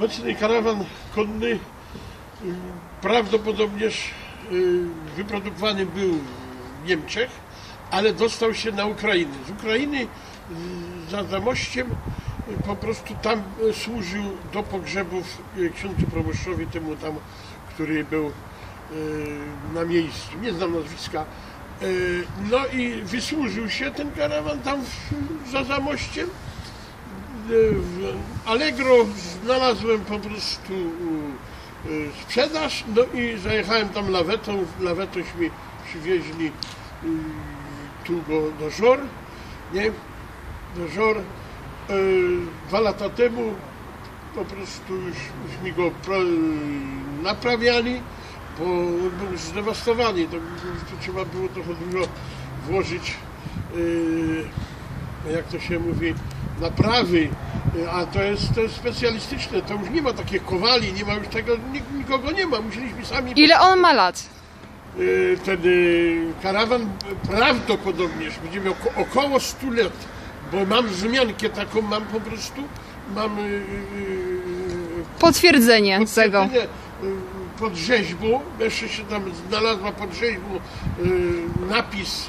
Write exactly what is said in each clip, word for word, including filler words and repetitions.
Obecny karawan konny prawdopodobnież wyprodukowany był w Niemczech, ale dostał się na Ukrainę. Z Ukrainy za Zamościem po prostu tam służył do pogrzebów księdzu proboszczowi, temu tam, który był na miejscu. Nie znam nazwiska. No i wysłużył się ten karawan tam za Zamościem. W Allegro znalazłem po prostu sprzedaż, no i zajechałem tam lawetą, lawetoś mi przywieźli tu go do Żor, nie? Do Żor. Dwa lata temu po prostu już, już mi go naprawiali, bo był zdewastowany, to, to trzeba było trochę dużo włożyć, jak to się mówi, naprawy, a to jest, to jest specjalistyczne, to już nie ma takich kowali, nie ma już tego, nikogo nie ma, musieliśmy sami... Ile on ma lat? Ten karawan prawdopodobnie będzie miał około stu lat, bo mam wzmiankę taką, mam po prostu, mam... Potwierdzenie, potwierdzenie tego. Pod rzeźbą, jeszcze się tam znalazła pod rzeźbą napis,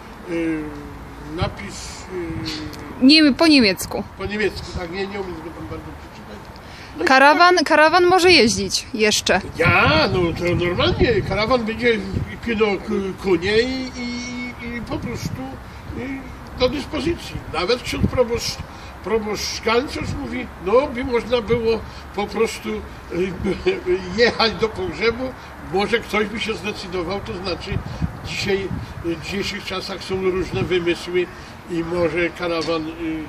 napis... Nie, po niemiecku. Po niemiecku, tak, nie, nie umiem go tam bardzo przeczytać. No karawan, tak, karawan może jeździć jeszcze. Ja, no to normalnie, karawan będzie no, konie i, i, i po prostu i do dyspozycji. Nawet ksiądz proboszcz, proboszcz Kanclerz mówi, no by można było po prostu jechać do pogrzebu, może ktoś by się zdecydował, to znaczy dzisiaj, w dzisiejszych czasach są różne wymysły i może karawan...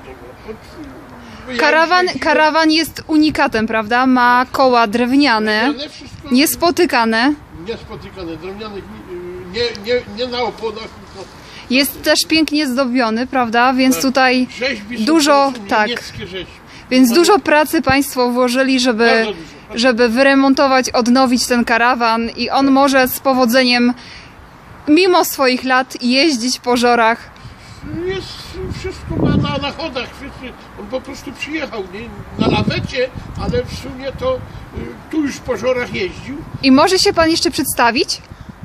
Karawan, karawan jest unikatem, prawda? Ma koła drewniane, niespotykane. Niespotykane, drewnianych, nie, nie, nie na oponach, tylko... Jest też pięknie zdobiony, prawda? Więc tak, tutaj dużo, tak, więc dużo pracy Państwo włożyli, żeby, żeby wyremontować, odnowić ten karawan i on może z powodzeniem, mimo swoich lat, jeździć po Żorach. Jest wszystko na, na, na chodach, on po prostu przyjechał, nie? Na lawecie, ale w sumie to y, tu już po Żorach jeździł. I może się Pan jeszcze przedstawić?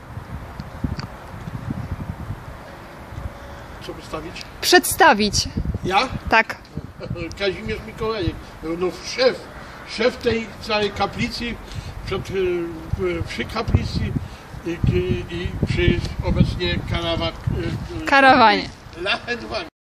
Co przedstawić? Przedstawić. Ja? Tak. Kazimierz Mikołajek, no szef, szef tej całej kaplicy, przed, przy kaplicy i, i, i przy obecnie karawa, karawanie. Lachenwagen.